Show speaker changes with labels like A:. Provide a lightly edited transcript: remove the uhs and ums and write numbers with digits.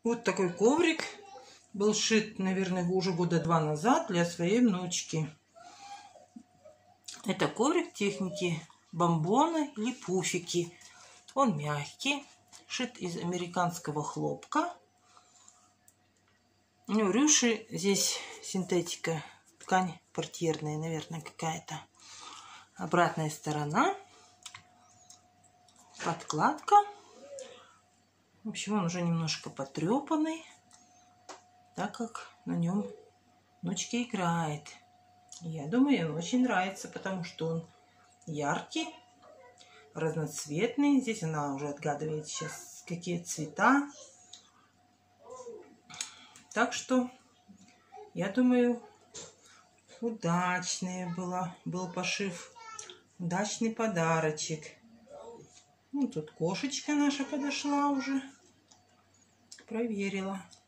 A: Вот такой коврик был сшит, наверное, уже года 2 назад для своей внучки. Это коврик техники бомбоны или пуфики. Он мягкий, сшит из американского хлопка. У него рюши, здесь синтетика, ткань портьерная, наверное, какая-то. Обратная сторона, подкладка. В общем, он уже немножко потрепанный, так как на нем внучке играет. Я думаю, ей он очень нравится, потому что он яркий, разноцветный. Здесь она уже отгадывает сейчас, какие цвета. Так что, я думаю, удачный был пошив. Удачный подарочек. Ну, тут кошечка наша подошла уже. Проверила.